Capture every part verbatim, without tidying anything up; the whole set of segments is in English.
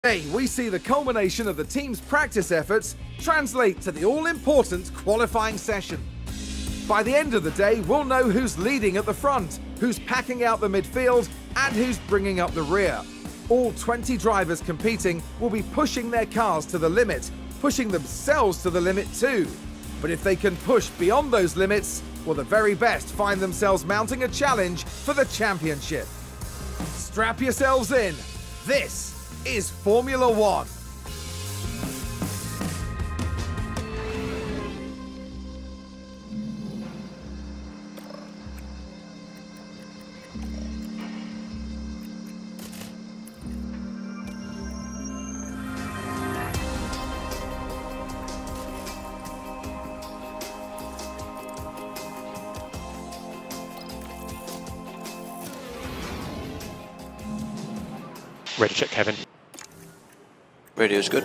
Today, we see the culmination of the team's practice efforts translate to the all-important qualifying session. By the end of the day, we'll know who's leading at the front, who's packing out the midfield, and who's bringing up the rear. All twenty drivers competing will be pushing their cars to the limit, pushing themselves to the limit too. But if they can push beyond those limits, will the very best find themselves mounting a challenge for the championship. Strap yourselves in. This is Formula One. Ready to check, Kevin. Radio's good.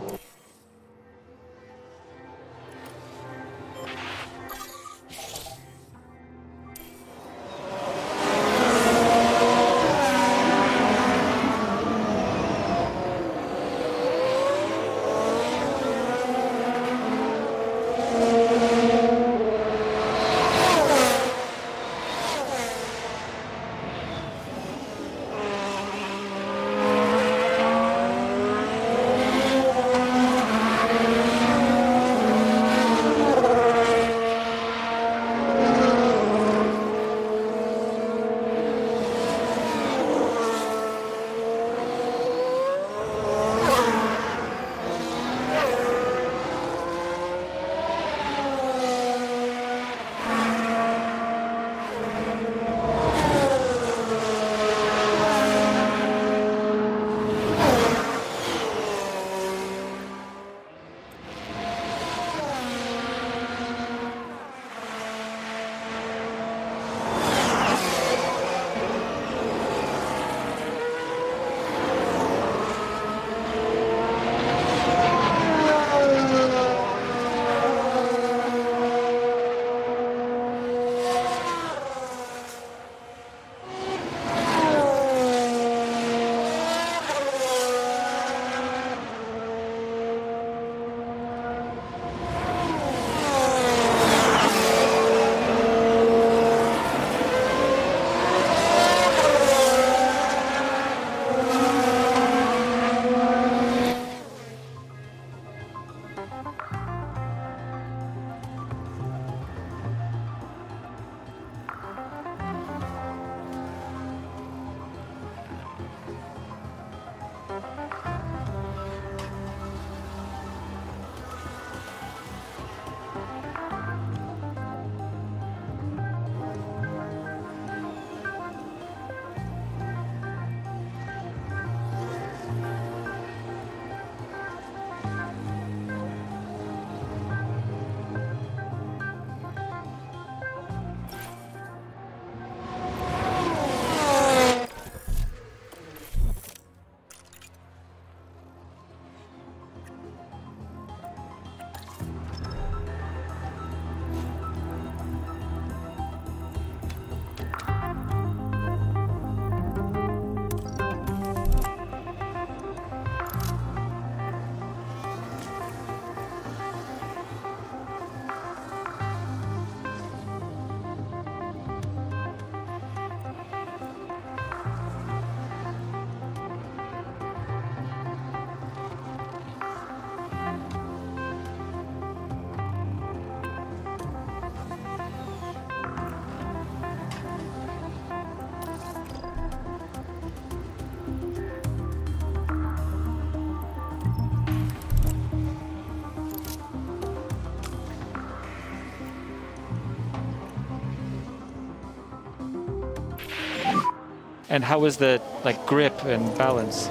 And how is the like grip and balance?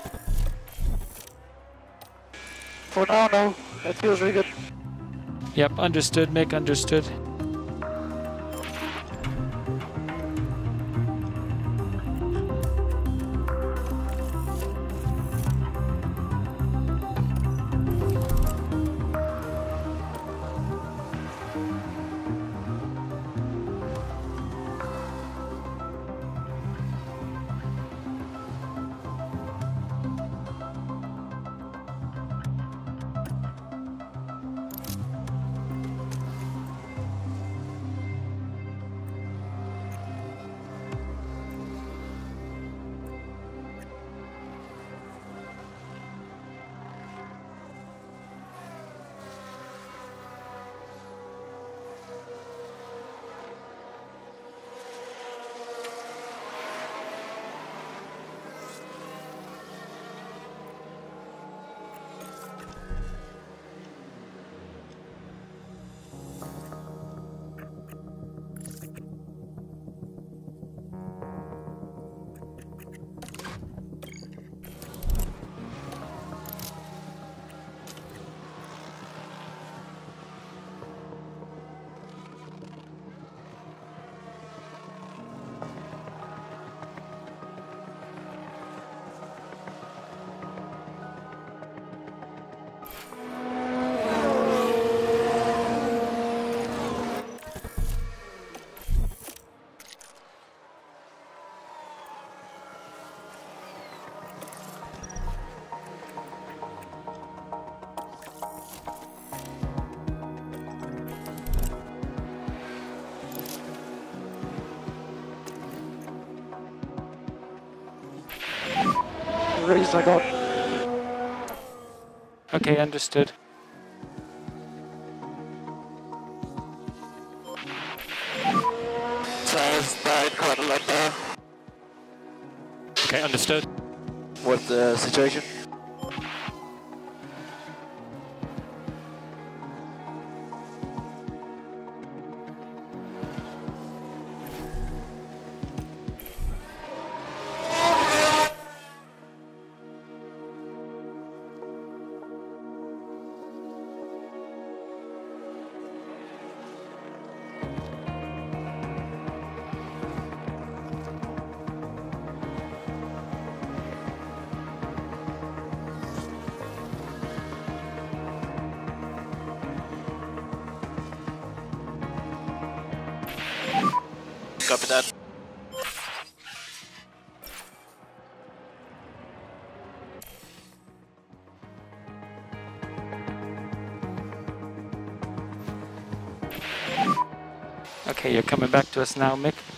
For now, no. That feels really good. Yep, understood, Mick, understood. race I got. Okay, understood. Tires died quite a lot there. Okay, understood. What's the situation? Copy that. Okay, you're coming back to us now, Mick.